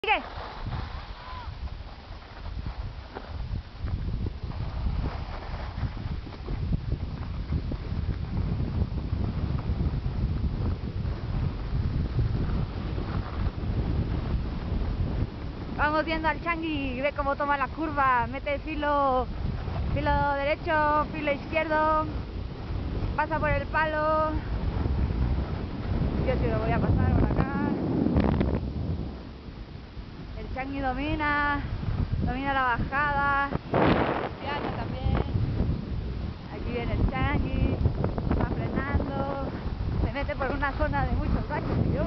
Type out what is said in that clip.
Sigue. Vamos viendo al Changi, ve cómo toma la curva, mete filo derecho, filo izquierdo, pasa por el palo. Yo sí lo voy a pasar por acá. El Changi domina la bajada. Piano también. Aquí viene el Changi, va frenando, se mete por una zona de muchos baches.